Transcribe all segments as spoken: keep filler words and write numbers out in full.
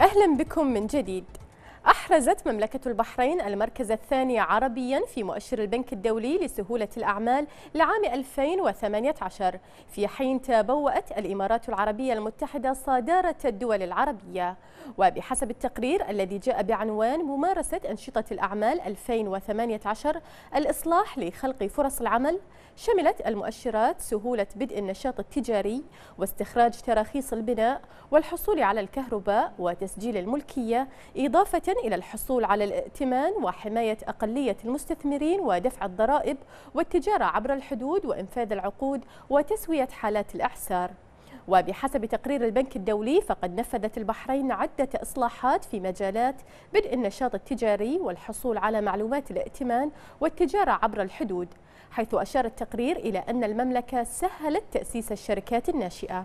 أهلا بكم من جديد. أحرزت مملكة البحرين المركز الثاني عربيا في مؤشر البنك الدولي لسهولة الأعمال لعام ألفين وثمانية عشر، في حين تبوأت الإمارات العربية المتحدة صدارة الدول العربية. وبحسب التقرير الذي جاء بعنوان ممارسة أنشطة الأعمال ألفين وثمانية عشر الإصلاح لخلق فرص العمل، شملت المؤشرات سهولة بدء النشاط التجاري واستخراج تراخيص البناء والحصول على الكهرباء وتسجيل الملكية، إضافة إلى الحصول على الائتمان وحماية أقلية المستثمرين ودفع الضرائب والتجارة عبر الحدود وإنفاذ العقود وتسوية حالات الإعسار. وبحسب تقرير البنك الدولي فقد نفذت البحرين عدة إصلاحات في مجالات بدء النشاط التجاري والحصول على معلومات الائتمان والتجارة عبر الحدود، حيث أشار التقرير إلى أن المملكة سهلت تأسيس الشركات الناشئة.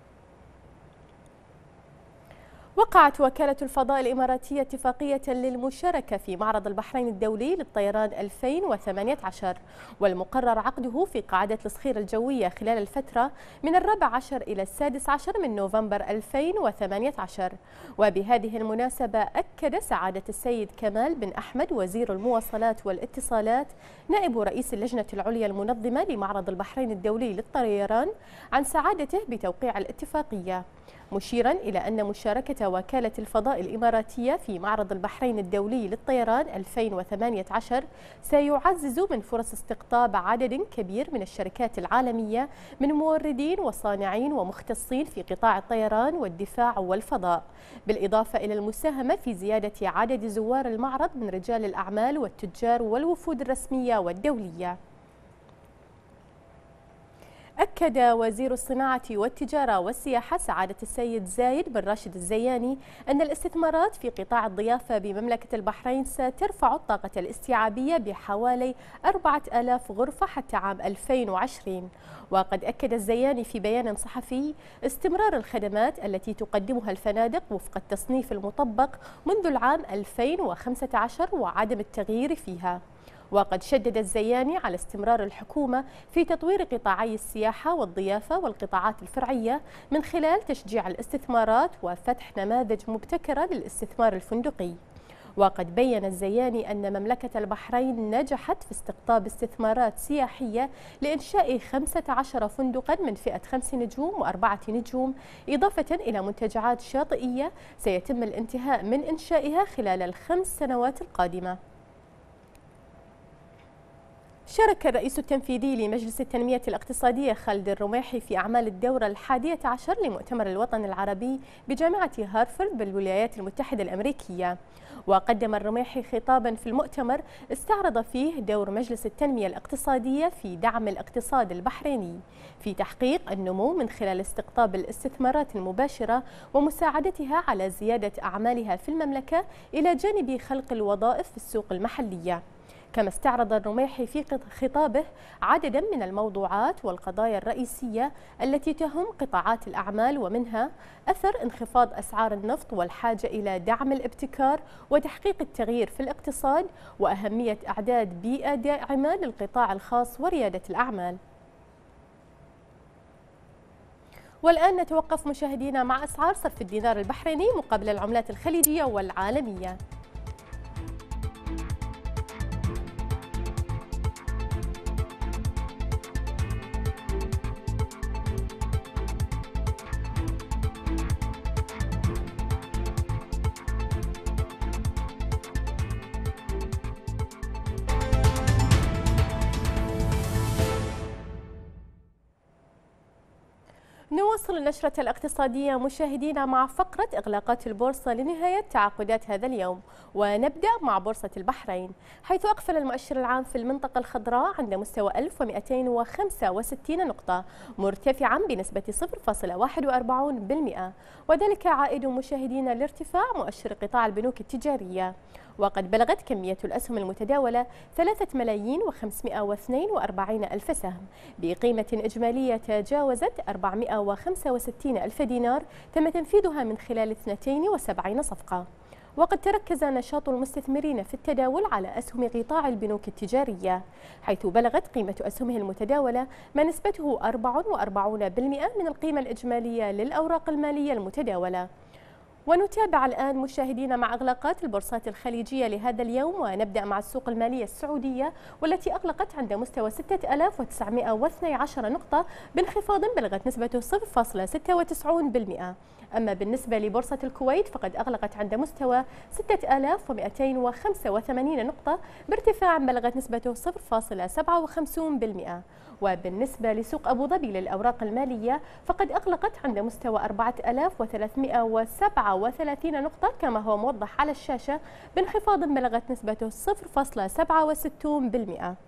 وقعت وكالة الفضاء الإماراتية اتفاقية للمشاركة في معرض البحرين الدولي للطيران ألفين وثمانية عشر، والمقرر عقده في قاعدة الصخير الجوية خلال الفترة من الرابع عشر إلى السادس عشر من نوفمبر ألفين وثمانية عشر. وبهذه المناسبة أكد سعادة السيد كمال بن أحمد وزير المواصلات والاتصالات نائب رئيس اللجنة العليا المنظمة لمعرض البحرين الدولي للطيران عن سعادته بتوقيع الاتفاقية، مشيرا إلى أن مشاركة وكالة الفضاء الإماراتية في معرض البحرين الدولي للطيران ألفين وثمانية عشر سيعزز من فرص استقطاب عدد كبير من الشركات العالمية من موردين وصانعين ومختصين في قطاع الطيران والدفاع والفضاء، بالإضافة إلى المساهمة في زيادة عدد زوار المعرض من رجال الأعمال والتجار والوفود الرسمية والدولية. أكد وزير الصناعة والتجارة والسياحة سعادة السيد زايد بن راشد الزياني أن الاستثمارات في قطاع الضيافة بمملكة البحرين سترفع الطاقة الاستيعابية بحوالي أربعة آلاف غرفة حتى عام ألفين وعشرين. وقد أكد الزياني في بيان صحفي استمرار الخدمات التي تقدمها الفنادق وفق التصنيف المطبق منذ العام ألفين وخمسة عشر وعدم التغيير فيها. وقد شدد الزياني على استمرار الحكومة في تطوير قطاعي السياحة والضيافة والقطاعات الفرعية من خلال تشجيع الاستثمارات وفتح نماذج مبتكرة للاستثمار الفندقي. وقد بيّن الزياني أن مملكة البحرين نجحت في استقطاب استثمارات سياحية لإنشاء خمسة عشر فندقاً من فئة خمس نجوم وأربعة نجوم، إضافة إلى منتجعات شاطئية سيتم الانتهاء من إنشائها خلال الخمس سنوات القادمة. شارك الرئيس التنفيذي لمجلس التنمية الاقتصادية خالد الرميحي في أعمال الدورة الحادية عشر لمؤتمر الوطن العربي بجامعة هارفارد بالولايات المتحدة الأمريكية. وقدم الرميحي خطابا في المؤتمر استعرض فيه دور مجلس التنمية الاقتصادية في دعم الاقتصاد البحريني في تحقيق النمو من خلال استقطاب الاستثمارات المباشرة ومساعدتها على زيادة أعمالها في المملكة إلى جانب خلق الوظائف في السوق المحلية. كما استعرض الرميحي في خطابه عددا من الموضوعات والقضايا الرئيسية التي تهم قطاعات الأعمال، ومنها أثر انخفاض أسعار النفط والحاجة إلى دعم الابتكار وتحقيق التغيير في الاقتصاد، وأهمية إعداد بيئة داعمة للقطاع الخاص وريادة الأعمال. والآن نتوقف مشاهدينا مع أسعار صرف الدينار البحريني مقابل العملات الخليجية والعالمية. نواصل النشرة الاقتصادية مشاهدينا مع فقرة إغلاقات البورصة لنهاية تعاقدات هذا اليوم، ونبدأ مع بورصة البحرين، حيث أقفل المؤشر العام في المنطقة الخضراء عند مستوى ألف ومئتين وخمسة وستين نقطة، مرتفعا بنسبة صفر فاصلة واحد وأربعين بالمئة، وذلك عائد مشاهدينا لارتفاع مؤشر قطاع البنوك التجارية. وقد بلغت كمية الأسهم المتداولة ثلاثة ملايين وخمسمئة واثنين وأربعين ألف سهم بقيمة إجمالية تجاوزت أربعمئة وخمسة وستين ألف دينار، تم تنفيذها من خلال اثنتين وسبعين صفقة. وقد تركز نشاط المستثمرين في التداول على أسهم قطاع البنوك التجارية، حيث بلغت قيمة أسهمه المتداولة ما نسبته أربعة وأربعين بالمئة من القيمة الإجمالية للأوراق المالية المتداولة. ونتابع الآن مشاهدينا مع إغلاقات البورصات الخليجية لهذا اليوم، ونبدأ مع السوق المالية السعودية والتي أغلقت عند مستوى ستة آلاف وتسعمائة واثني عشر نقطة بانخفاض بلغت نسبته صفر فاصلة ستة وتسعين بالمئة. أما بالنسبة لبورصة الكويت فقد أغلقت عند مستوى ستة آلاف ومئتين وخمسة وثمانين نقطة بارتفاع بلغت نسبته صفر فاصلة سبعة وخمسين بالمئة. وبالنسبة لسوق أبو ظبي للأوراق المالية فقد أغلقت عند مستوى أربعة آلاف وثلاثمائة وسبعة وثلاثين نقطة كما هو موضح على الشاشة بانخفاض بلغت نسبته صفر فاصلة سبعة وستين بالمئة.